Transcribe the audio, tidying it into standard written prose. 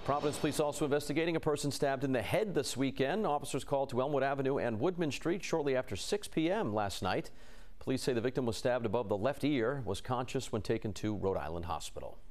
Providence Police also investigating a person stabbed in the head this weekend. Officers called to Elmwood Avenue and Woodman Street shortly after 6 p.m. last night. Police say the victim was stabbed above the left ear, was conscious when taken to Rhode Island Hospital.